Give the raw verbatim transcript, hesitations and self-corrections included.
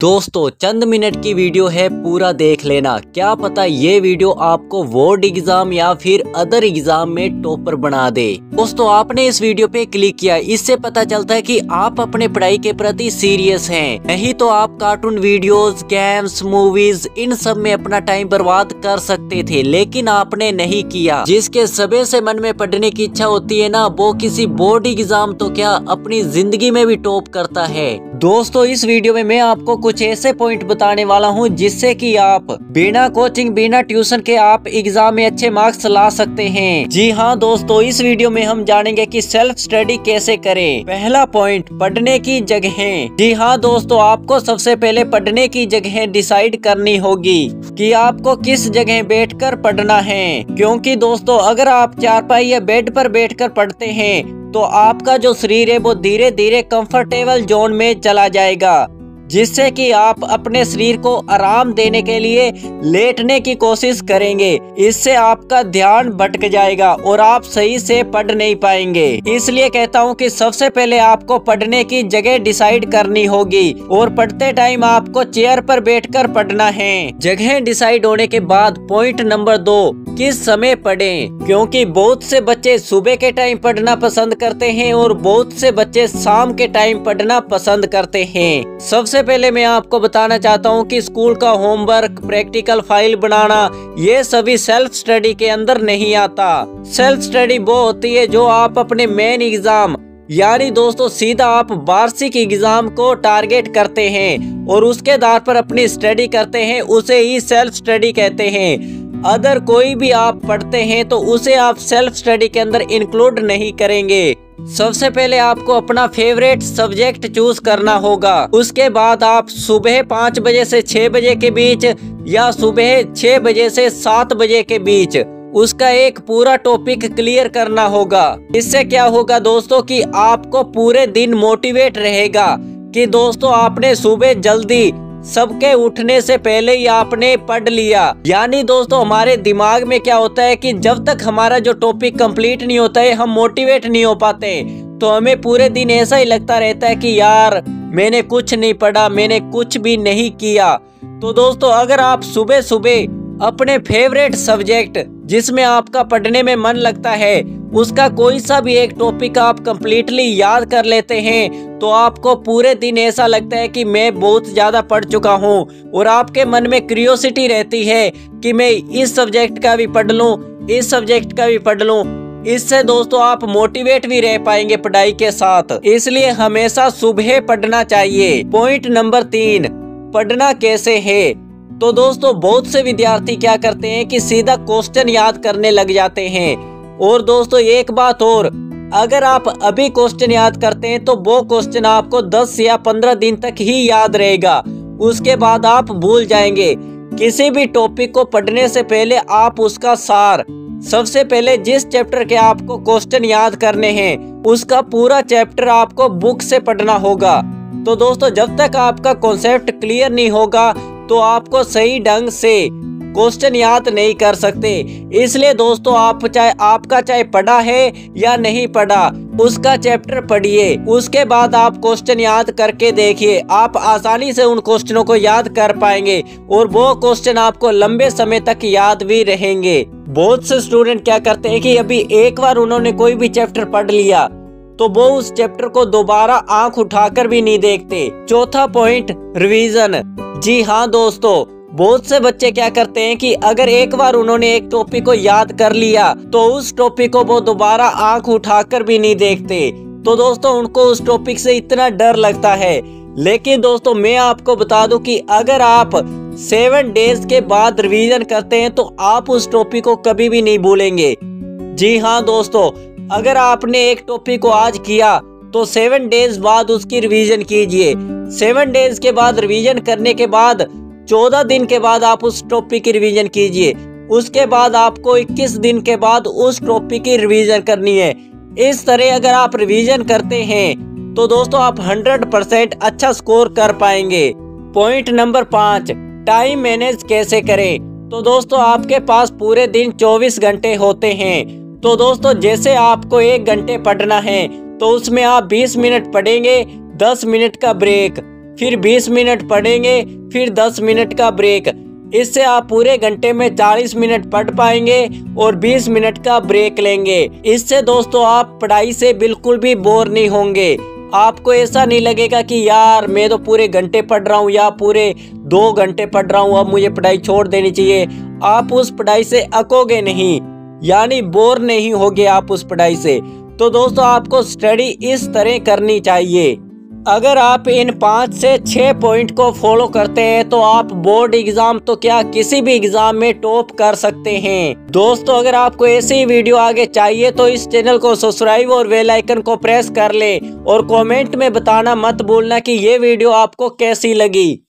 दोस्तों चंद मिनट की वीडियो है, पूरा देख लेना। क्या पता ये वीडियो आपको बोर्ड एग्जाम या फिर अदर एग्जाम में टॉपर बना दे। दोस्तों आपने इस वीडियो पे क्लिक किया, इससे पता चलता है कि आप अपने पढ़ाई के प्रति सीरियस हैं। नहीं तो आप कार्टून वीडियोस, गेम्स, मूवीज इन सब में अपना टाइम बर्बाद कर सकते थे, लेकिन आपने नहीं किया। जिसके सबे से मन में पढ़ने की इच्छा होती है ना, वो किसी बोर्ड एग्जाम तो क्या अपनी जिंदगी में भी टॉप करता है। दोस्तों इस वीडियो में मैं आपको कुछ ऐसे पॉइंट बताने वाला हूं जिससे कि आप बिना कोचिंग, बिना ट्यूशन के आप एग्जाम में अच्छे मार्क्स ला सकते हैं। जी हाँ दोस्तों, इस वीडियो में हम जानेंगे कि सेल्फ स्टडी कैसे करें। पहला पॉइंट, पढ़ने की जगहें। जी हाँ दोस्तों, आपको सबसे पहले पढ़ने की जगह डिसाइड करनी होगी कि आपको किस जगह बैठकर पढ़ना है। क्योंकि दोस्तों अगर आप चारपाई या बेड पर बैठकर पढ़ते हैं तो आपका जो शरीर है वो धीरे धीरे कंफर्टेबल जोन में चला जाएगा, जिससे कि आप अपने शरीर को आराम देने के लिए लेटने की कोशिश करेंगे। इससे आपका ध्यान भटक जाएगा और आप सही से पढ़ नहीं पाएंगे। इसलिए कहता हूँ कि सबसे पहले आपको पढ़ने की जगह डिसाइड करनी होगी और पढ़ते टाइम आपको चेयर पर बैठकर पढ़ना है। जगह डिसाइड होने के बाद पॉइंट नंबर दो, किस समय पढ़ें। क्योंकि बहुत से बच्चे सुबह के टाइम पढ़ना पसंद करते हैं और बहुत से बच्चे शाम के टाइम पढ़ना पसंद करते हैं। सबसे पहले मैं आपको बताना चाहता हूं कि स्कूल का होमवर्क, प्रैक्टिकल फाइल बनाना, ये सभी सेल्फ स्टडी के अंदर नहीं आता। सेल्फ स्टडी वो होती है जो आप अपने मेन एग्जाम यानी दोस्तों सीधा आप वार्षिक एग्जाम को टारगेट करते हैं और उसके आधार पर अपनी स्टडी करते हैं, उसे ही सेल्फ स्टडी कहते हैं। अगर कोई भी आप पढ़ते हैं तो उसे आप सेल्फ स्टडी के अंदर इंक्लूड नहीं करेंगे। सबसे पहले आपको अपना फेवरेट सब्जेक्ट चूज करना होगा। उसके बाद आप सुबह पाँच बजे से छह बजे के बीच या सुबह छह बजे से सात बजे के बीच उसका एक पूरा टॉपिक क्लियर करना होगा। इससे क्या होगा दोस्तों कि आपको पूरे दिन मोटिवेट रहेगा कि दोस्तों आपने सुबह जल्दी सबके उठने से पहले ही आपने पढ़ लिया। यानी दोस्तों हमारे दिमाग में क्या होता है कि जब तक हमारा जो टॉपिक कंप्लीट नहीं होता है हम मोटिवेट नहीं हो पाते, तो हमें पूरे दिन ऐसा ही लगता रहता है कि यार मैंने कुछ नहीं पढ़ा, मैंने कुछ भी नहीं किया। तो दोस्तों अगर आप सुबह सुबह अपने फेवरेट सब्जेक्ट जिसमें आपका पढ़ने में मन लगता है उसका कोई सा भी एक टॉपिक आप कंप्लीटली याद कर लेते हैं तो आपको पूरे दिन ऐसा लगता है कि मैं बहुत ज्यादा पढ़ चुका हूँ और आपके मन में क्यूरियोसिटी रहती है कि मैं इस सब्जेक्ट का भी पढ़ लूँ, इस सब्जेक्ट का भी पढ़ लूँ। इससे दोस्तों आप मोटिवेट भी रह पाएंगे पढ़ाई के साथ। इसलिए हमेशा सुबह पढ़ना चाहिए। पॉइंट नंबर तीन, पढ़ना कैसे है। तो दोस्तों बहुत से विद्यार्थी क्या करते हैं कि सीधा क्वेश्चन याद करने लग जाते हैं। और दोस्तों एक बात और, अगर आप अभी क्वेश्चन याद करते हैं तो वो क्वेश्चन आपको दस या पंद्रह दिन तक ही याद रहेगा, उसके बाद आप भूल जाएंगे। किसी भी टॉपिक को पढ़ने से पहले आप उसका सार, सबसे पहले जिस चैप्टर के आपको क्वेश्चन याद करने हैं उसका पूरा चैप्टर आपको बुक से पढ़ना होगा। तो दोस्तों जब तक आपका कॉन्सेप्ट क्लियर नहीं होगा तो आपको सही ढंग से क्वेश्चन याद नहीं कर सकते। इसलिए दोस्तों आप चाहे आपका चाहे पढ़ा है या नहीं पढ़ा, उसका चैप्टर पढ़िए, उसके बाद आप क्वेश्चन याद करके देखिए। आप आसानी से उन क्वेश्चनों को याद कर पाएंगे और वो क्वेश्चन आपको लंबे समय तक याद भी रहेंगे। बहुत से स्टूडेंट क्या करते हैं कि अभी एक बार उन्होंने कोई भी चैप्टर पढ़ लिया तो वो उस चैप्टर को दोबारा आंख उठाकर भी नहीं देखते। चौथा पॉइंट, रिवीजन। जी हाँ दोस्तों, बहुत से बच्चे क्या करते हैं कि अगर एक बार उन्होंने एक टॉपिक को याद कर लिया तो उस टॉपिक को वो दोबारा आंख उठाकर भी नहीं देखते। तो दोस्तों उनको उस टॉपिक से इतना डर लगता है। लेकिन दोस्तों मैं आपको बता दूं कि अगर आप सेवन डेज के बाद रिवीजन करते हैं तो आप उस टॉपिक को कभी भी नहीं भूलेंगे। जी हाँ दोस्तों, अगर आपने एक टॉपिक को आज किया तो सेवन डेज बाद उसकी रिवीजन कीजिए। सेवन डेज के बाद रिवीजन करने के बाद चौदह दिन के बाद आप उस टॉपिक की रिवीजन कीजिए। उसके बाद आपको इक्कीस दिन के बाद उस टॉपिक की रिवीजन करनी है। इस तरह अगर आप रिवीजन करते हैं तो दोस्तों आप हंड्रेड परसेंट अच्छा स्कोर कर पाएंगे। पॉइंट नंबर पाँच, टाइम मैनेज कैसे करें। तो दोस्तों आपके पास पूरे दिन चौबीस घंटे होते हैं। तो दोस्तों जैसे आपको एक घंटे पढ़ना है तो उसमें आप बीस मिनट पढ़ेंगे, दस मिनट का ब्रेक। फिर बीस मिनट पढ़ेंगे, फिर दस मिनट का ब्रेक। इससे आप पूरे घंटे में चालीस मिनट पढ़ पाएंगे और बीस मिनट का ब्रेक लेंगे। इससे दोस्तों आप पढ़ाई से बिल्कुल भी बोर नहीं होंगे। आपको ऐसा नहीं लगेगा कि यार मैं तो पूरे घंटे पढ़ रहा हूँ या पूरे दो घंटे पढ़ रहा हूँ, अब मुझे पढ़ाई छोड़ देनी चाहिए। आप उस पढ़ाई से अकोगे नहीं, यानी बोर नहीं होगे आप उस पढ़ाई से। तो दोस्तों आपको स्टडी इस तरह करनी चाहिए। अगर आप इन पाँच से छः पॉइंट को फॉलो करते हैं तो आप बोर्ड एग्जाम तो क्या किसी भी एग्जाम में टॉप कर सकते हैं। दोस्तों अगर आपको ऐसी ही वीडियो आगे चाहिए तो इस चैनल को सब्सक्राइब और बेल आइकन को प्रेस कर ले और कमेंट में बताना मत भूलना कि ये वीडियो आपको कैसी लगी।